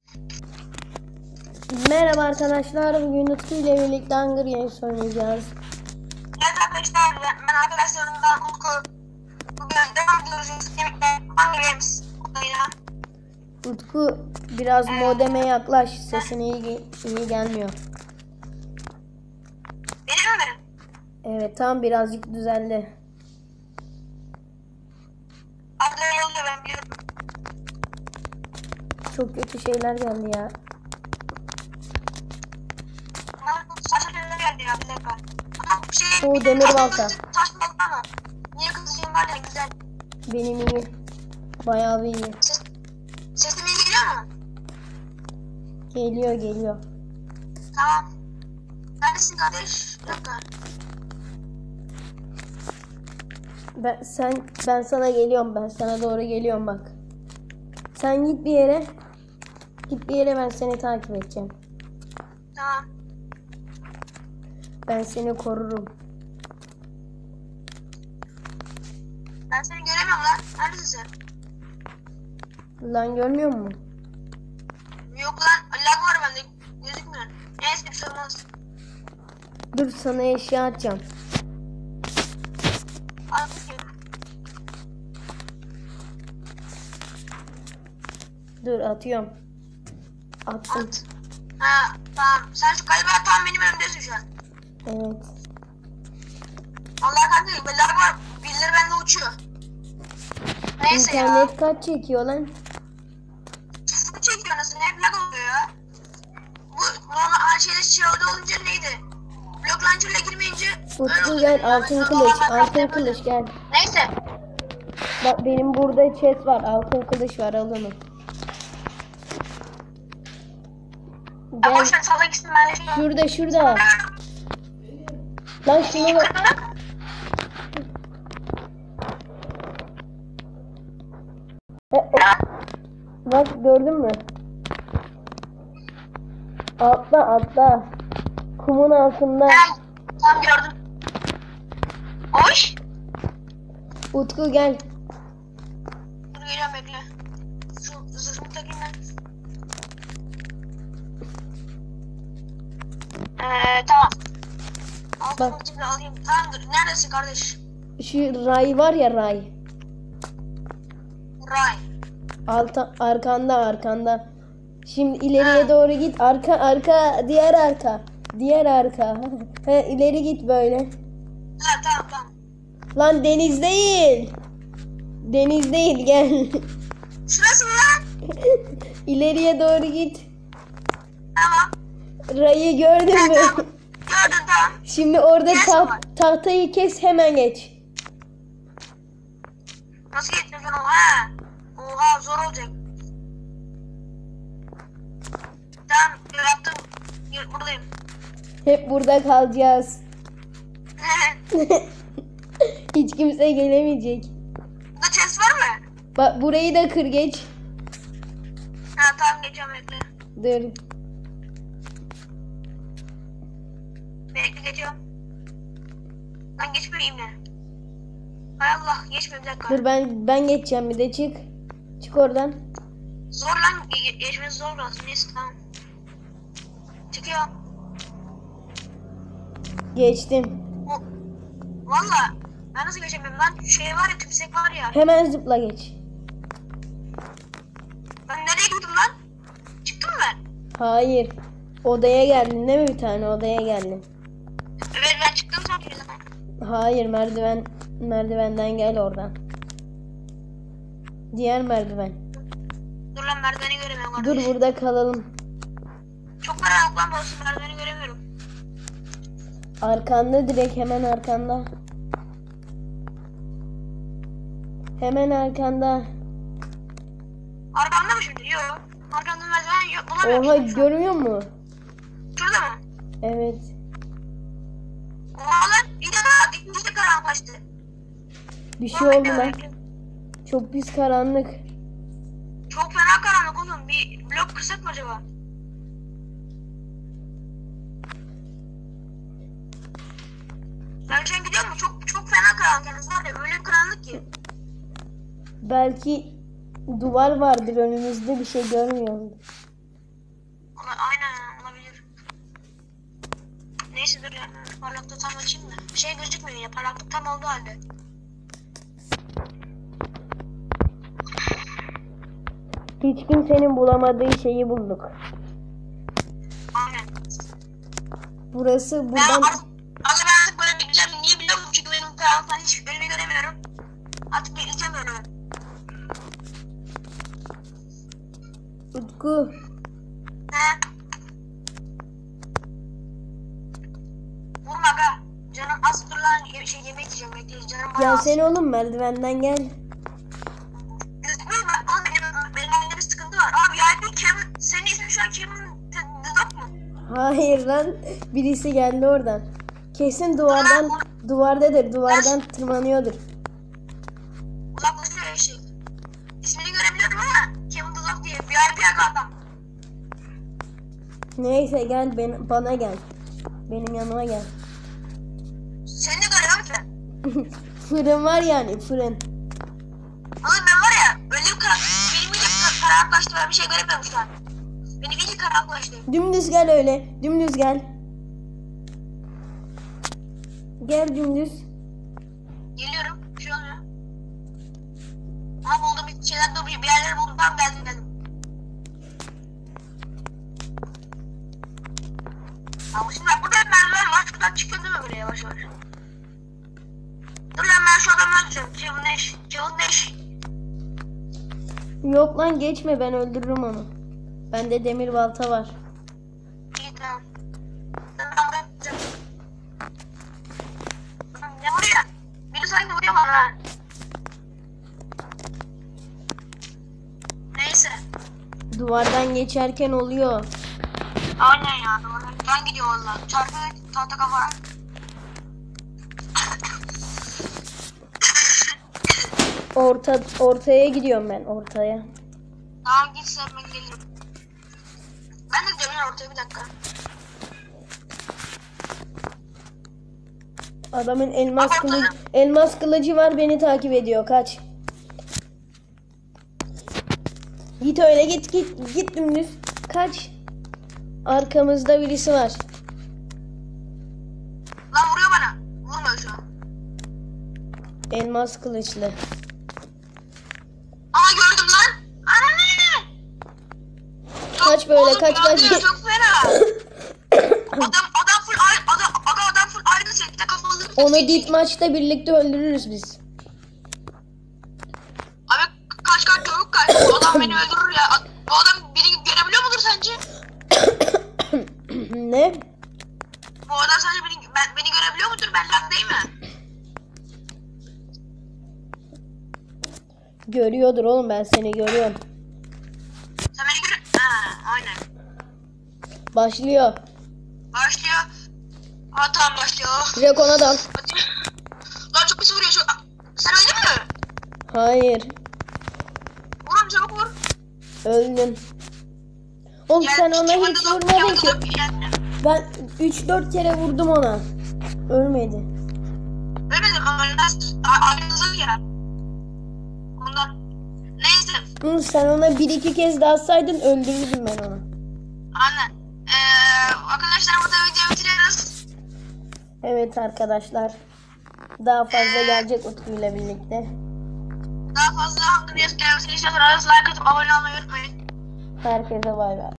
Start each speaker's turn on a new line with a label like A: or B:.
A: Merhaba arkadaşlar, bugün Utku ile birlikte Hunger Games oynayacağız.
B: Evet arkadaşlar, ben arkadaşlarımdan Utku. Bugün devam ediyoruz birlikte Hunger Games olayına.
A: Utku biraz modeme yaklaş, sesin iyi gelmiyor.
B: Benim mi?
A: Evet, tam birazcık düzeldi.
B: Arada öyle oluyor, ben biliyorum.
A: Çok kötü şeyler geldi ya.
B: Bana saçma şeyler geldi ya, bir dakika. Ama bir şey...
A: O demir balta.
B: Taş balta mı? Niye kızıcığım var ya, güzel.
A: Benim iyi. Bayağı bir iyi.
B: Sesim iyi geliyor mu?
A: Geliyor.
B: Tamam. Neredesin kardeş? Bir dakika.
A: Ben sana geliyorum, ben sana doğru geliyorum bak. Sen git bir yere. Ben seni takip edeceğim.
B: Tamam.
A: Ben seni korurum.
B: Ben seni göremiyorum lan. Neredesin sen?
A: Lan görmüyor musun?
B: Yok lan. Lag var bende. Gözükmüyor. Neyse bir şey olmaz.
A: Dur, sana eşya atacağım.
B: Artık
A: Dur, atıyorum. Attım.
B: at. Ha tamam. Sen şu galiba tam benim önümdesin şu an.
A: Evet.
B: Allah kanka lag var. Birileri bende uçuyor. Neyse ya.
A: İnternet kaç çekiyor lan?
B: Bu çekiyor nasıl? Hep lag oluyor ya. Bu normal şeyde çağrıda olunca neydi? Blok launcher'la girmeyince
A: Utku gel, altın kılıç gel.
B: Neyse.
A: Bak benim burada chest var, altın kılıç var, al onu.
B: Ya
A: Gel.
B: boşver salla gitsin ben de
A: Şurada. Lan şuna bak. Bak gördün mü? Altta. Kumun altında.
B: Tamam gördüm. Hoş.
A: Utku gel.
B: Dur geliyorum bekle. Şu zırhımı takayım ben. Tamam. Altın
A: Bak.
B: kılıcımı alayım. Tamamdır. Neredesin kardeş?
A: Şu ray var ya, ray.
B: Ray.
A: Arkanda. Şimdi ileriye doğru git. Arka, diğer arka. He, ileri git böyle.
B: Ha tamam.
A: Lan deniz değil, gel.
B: Şurası mı lan?
A: İleriye doğru git.
B: Tamam.
A: Rayı gördün mü?
B: Tamam. Gördüm tamam.
A: Şimdi orada
B: Yes, var.
A: tahtayı kes, hemen geç.
B: Nasıl geçeceğim ben o? Ha. Oha zor olacak. Tamam yaptım. Buradayım.
A: Hep burada kalacağız. Hiç kimse gelemeyecek.
B: Burada chest var mı?
A: Bak burayı da kır, geç.
B: Ha tamam geçiyorum bekle.
A: Dur.
B: Bekle geçiyorum. Lan geçmeyeyim de. Hay Allah geçmiyorum bir dakika.
A: Dur, ben geçeceğim, bir de çık. Çık oradan.
B: Zor lan geçmesi zor biraz. Neyse tamam. Çıkıyorum.
A: Geçtim.
B: Valla ben nasıl geçemiyorum lan? Şey var ya tümsek var ya.
A: Hemen zıpla geç.
B: Ben nereye gittim lan? Çıktım mı ben?
A: Hayır. Odaya geldin değil mi, bir tane odaya geldin?
B: Evet ben çıktım sanki zaten.
A: Hayır, merdivenden gel oradan. Diğer merdiven.
B: Dur lan merdiveni göremiyorum
A: Dur,
B: kardeş.
A: burada kalalım.
B: Çok karanlık lan burası, merdiveni göremiyorum.
A: Arkanda, direkt hemen arkanda. Hemen arkanda.
B: Arkamda mı şimdi? Yok. Arkamda merdiven yok. Bulamıyorum.
A: Oha,
B: şimdi şu an.
A: görüyor musun?
B: Şurada mı?
A: Evet.
B: Oha lan bir daha ikinci karanlıklaştı.
A: Bir şey
B: Dur,
A: oldu
B: bekle,
A: lan.
B: bekle.
A: Çok pis karanlık.
B: Çok fena karanlık oğlum. Bir blok kırsak mı acaba? Ben şu an gidiyor mu? Çok fena karanlık. Yani var ya öyle bir karanlık ki.
A: Belki duvar vardır önümüzde, bir şey görmüyorum.
B: Aynen olabilir. Neyse dur yani. Parlaklığı tam açayım da. Bir şey gözükmüyor ya. Parlaklık tam olduğu halde.
A: Hiç kimsenin bulamadığı şeyi bulduk.
B: Aynen.
A: Burası
B: Ben
A: buradan...
B: artık böyle bekleyeceğim. Niye biliyor musun? Çünkü benim karanlıktan hiç önümü göremiyorum. Artık bekleyeceğim böyle.
A: Utku.
B: He? Vurma aga. Canım az dur lan. Şey yemek yiyeceğim. Bekle. Canım bayağı az.
A: Gelsene oğlum merdivenden gel.
B: Gözükmüyor mu? Oğlum benim elimde bir sıkıntı var. Abi yani Kevin. Senin ismin şu an Kevin Dudok mu?
A: Hayır lan. Birisi geldi oradan. Kesin duvardadır. Duvardan tırmanıyordur.
B: Uzaklaşıyor şey. İsmini görebiliyorum ama Kevin Dudok diye. VIP adam.
A: Neyse gel bana gel. Benim yanıma gel.
B: Seni de görüyorum ki.
A: Fırın var yani fırın.
B: Oğlum ben var ya öyle bir benim iyice karanlıklaştı, ben bir şey göremiyorum şu an. Benim iyice karanlıklaştı.
A: Dümdüz gel öyle. Dümdüz gel. Gel dümdüz.
B: Geliyorum şu an ya. Ama buldum bir şeyler de bir yerler buldum, tam geldim. Ama şimdi burada merdiven var, şuradan çıkıyor değil mi böyle yavaş yavaş? Dur lan ben şu adamı öldüreceğim. Kevin Nash.
A: Yok lan geçme ben öldürürüm onu. Bende demir balta var.
B: İyi tamam. Ben öldüreceğim. Ne vuruyor? Biri sanki vuruyor bana ha. Neyse.
A: Duvardan geçerken oluyor.
B: Aynen ya doğru. Ben gidiyor valla. Çarpı tahta kafa.
A: Ortaya gidiyorum ben ortaya.
B: Tamam git sen, ben gelirim. Ben de gidiyorum ya ortaya, bir dakika.
A: Adamın elmas kılıcı var, beni takip ediyor. Kaç. Git öyle git dümdüz. Kaç. Arkamızda birisi var.
B: Lan vuruyor bana. Vurmuyor şu an.
A: Elmas kılıçlı.
B: Aa gördüm lan. Ananı.
A: Kaç böyle, kaç.
B: Çok fena. adam full adam full ayrı sekte kafalı.
A: Onu deep maçta birlikte öldürürüz biz.
B: Abi kaç çabuk kaç. Bu adam beni öldürür ya. Bu adam beni görebiliyor mudur sence?
A: Ne?
B: Bu adam sence beni görebiliyor mudur? Ben lan değil mi?
A: Görüyordur oğlum, ben seni görüyorum.
B: Sen beni gör... Ha aynen.
A: Başlıyor.
B: Başlıyor. Ha tamam başlıyor.
A: Direkt ona dal.
B: Hadi. Lan çok pis vuruyor şu. Sen öldün mü?
A: Hayır.
B: Vurun çabuk vur.
A: Öldün. Oğlum
B: Yani
A: sen ona hiç vurmadın ki.
B: Yani.
A: Ben 3-4 kere vurdum ona. Ölmedi.
B: Ölmedim ama ayrılır ya. Ondan. Neyse.
A: Hı, sen ona 1-2 kez daha atsaydın öldürürdüm ben onu.
B: Anne. Arkadaşlar burada videoyu bitiriyoruz.
A: Evet arkadaşlar. Daha fazla gelecek Utku'yla birlikte.
B: Daha fazla Hunger Games gelmesini istiyorsanız like atıp abone olmayı unutmayın.
A: Herkese bay bay.